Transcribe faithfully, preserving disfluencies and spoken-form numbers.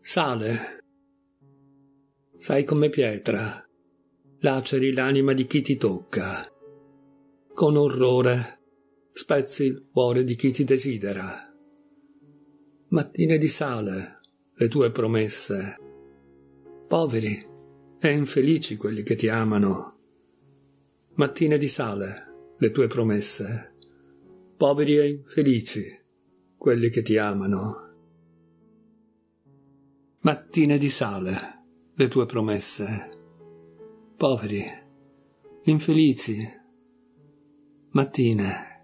Sale. Sei come pietra, laceri l'anima di chi ti tocca. Con orrore spezzi il cuore di chi ti desidera. Mattine di sale, le tue promesse. Poveri e infelici quelli che ti amano. Mattine di sale, le tue promesse. Poveri e infelici quelli che ti amano. Mattine di sale, le tue promesse. Poveri, infelici, mattine